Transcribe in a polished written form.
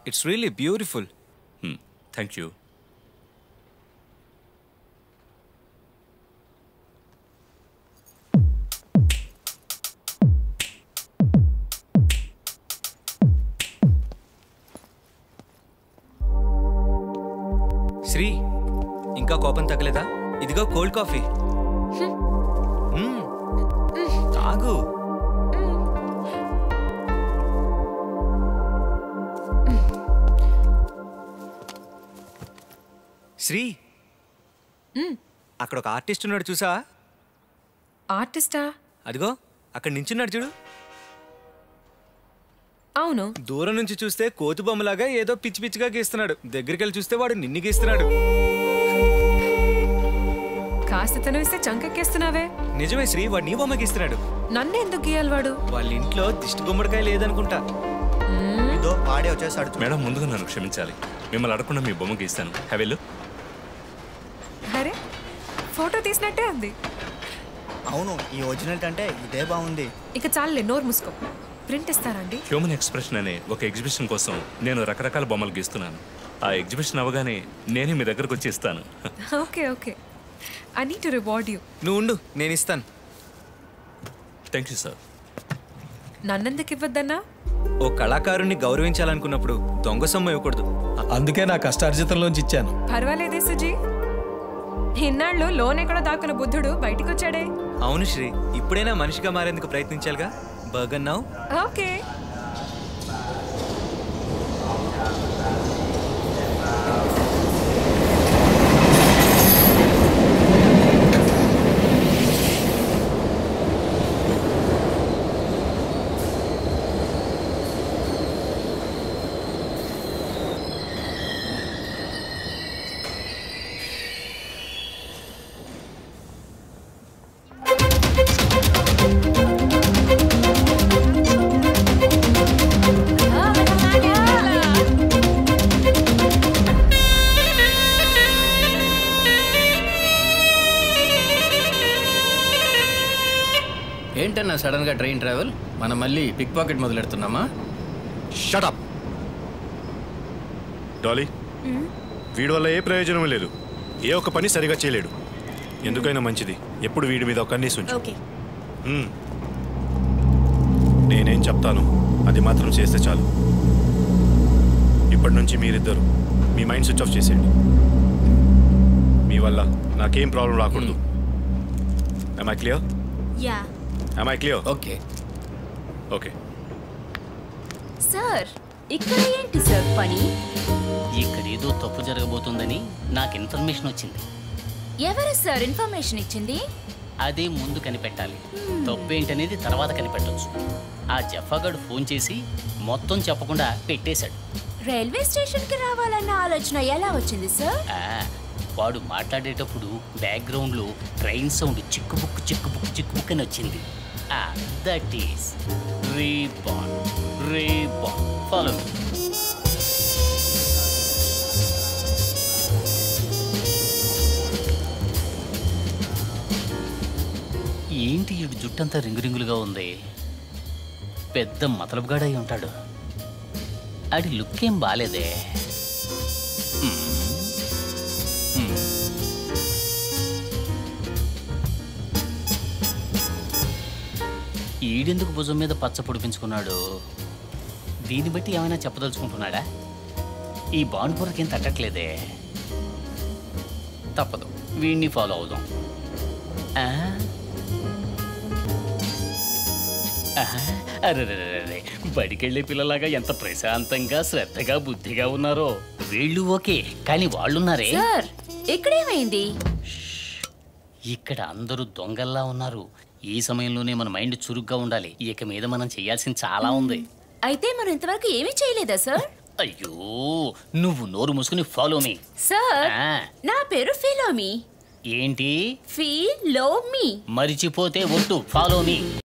It's really beautiful. Thank you. Sri, ఇంకా కోపం తగ్గలేదా? ఇదిగో కోల్డ్ కాఫీ తాగు. శ్రీ, అక్కడ ఒక ఆర్టిస్ట్ ఉన్నాడు చూసా? ఆర్టిస్టా? అదిగో అక్కడ నించున్నాడు చూడు. అవును. దూరం నుంచి చూస్తే కోతి బొమ్మలాగా ఏదో పిచ్చి పిచ్చిగా గీస్తున్నాడు, దగ్గరికి వెళ్ళి చూస్తే వాడు నిన్ను గీస్తున్నాడు. కాస్త తనవిస్తే చంకెక్కేస్తున్నావే. నిజమే శ్రీ, వాడు నీ బొమ్మ గీస్తున్నాడు. నన్ను ఎందుకు గీయాలి వాడు? వాళ్ళ ఇంట్లో దిష్టి గుమ్మడికాయ లేదనుకుంటా. ఏదో పాడే వచ్చేసాడు. మేడం, ముందుగా నన్ను క్షమించాలి. మిమ్మల్ని అడగకుండా మీ బొమ్మ గీస్తాను. హెవెల్లు. అరే, ఫోటో తీసినట్టే ఉంది. అవును, ఈ ఒరిజినల్ అంటే ఇదే బాగుంది. ఇక చాలులే, నోరు మూసుకో. ప్రింట్ ఇస్తారండి? హ్యూమన్ ఎక్స్ప్రెషన్ అనే ఒక ఎగ్జిబిషన్ కోసం నేను రకరకాల బొమ్మలు గీస్తున్నాను. ఆ ఎగ్జిబిషన్ అవగానే నేనే మీ దగ్గరకు వచ్చి ఇస్తాను. Okay okay, I need to reward you. నువ్వు ఉండు, నేను ఇస్తాను. Thank you sir. నన్నెందుకు ఇవ్వద్దన్నా? ఓ కళాకారుణ్ణి గౌరవించాలనుకున్నప్పుడు దొంగ సొమ్ము ఇవ్వకూడదు. అందుకే నా కష్టార్జితంలోంచి ఇచ్చాను. పర్వాలేదే సుజీ, ఇన్నాళ్ళు లోన్ ఎక్కడో దాక్కున్న బుద్ధుడు బయటికి వచ్చాడే. అవును శ్రీ, ఇప్పుడైనా మనిషిగా మారేందుకు ప్రయత్నించాలిగా. Burger now. ఓకే. ఏంటన్నా సడన్ గా ట్రైన్ ట్రావెల్? మనం మళ్ళీ పిక్ పాకెట్ మొదలెడుతున్నామా? Shut up Dolly. వీడి వల్ల ఏ ప్రయోజనం లేదు. ఏ ఒక్క పని సరిగా చేయలేడు. ఎందుకైనా మంచిది ఎప్పుడు వీడి మీద ఒక కన్నీసు ఉంచు. నేనేం చెప్తాను అది మాత్రం చేస్తే చాలు. ఇప్పటి నుంచి మీరిద్దరు మీ మైండ్ స్విచ్ ఆఫ్ చేసేయండి. మీ వల్ల నాకేం ప్రాబ్లం రాకూడదు. Am I clear? Yeah. Am I clear? Okay okay. Sir, ఇక్కడ ఏంటి సార్ పని? ఇక్కడ ఏదో తప్పు జరగబోతుందని నాకు ఇన్ఫర్మేషన్ వచ్చింది. ఎవరు సార్ ఇన్ఫర్మేషన్ ఇచ్చింది? అదే ముందు కనిపెట్టాలి. తప్పేంటనేది తర్వాత కనిపెట్టొచ్చు. ఆ జఫాగాడు ఫోన్ చేసి మొత్తం చెప్పకుండా పెట్టేశాడు. రైల్వే స్టేషన్ కి రావాలన్న ఆలోచన ఎలా వచ్చింది సార్? వాడు మాట్లాడేటప్పుడు బ్యాక్గ్రౌండ్ లో ట్రైన్ సౌండ్ చిక్కుబుక్కు చిక్కుబుక్కు చిక్కుబుక్ అని వచ్చింది. That is reborn. Reborn. Follow me. ఏంటి ఈ జుట్టంతా రింగురింగులుగా ఉంది? పెద్ద మతలబుగాడై ఉంటాడు. ఆడి లుక్ ఏం బాలేదే. ఈడెందుకు భుజం మీద పచ్చ పొడిపించుకున్నాడు? దీన్ని బట్టి ఏమైనా చెప్పదలుచుకుంటున్నాడా? ఈ బాండ్పూర్కేం తట్టట్లేదే. తప్పదు, వీడిని ఫాలో అవుదాం. అరే, బడికెళ్ళే పిల్లలాగా ఎంత ప్రశాంతంగా శ్రద్ధగా బుద్ధిగా ఉన్నారో. వీళ్ళు ఓకే, కానీ వాళ్ళున్నారే. సార్, ఇక్కడేమైంది? ఇక్కడ అందరూ దొంగల్లా ఉన్నారు. ఈ సమయంలోనే మన మైండ్ చురుగ్గా ఉండాలి. ఇక మీద మనం చేయాల్సింది చాలా ఉంది. అయితే మనం ఇంతవరకు ఏమీ చేయలేదా సార్? అయ్యో, నువ్వు నోరు మూసుకుని ఫాలో మీ. సార్, నా పేరు ఫిలోమి. ఏంటి? ఫిలోమి. మరిచిపోతే ఒట్టు. ఫాలో మీ.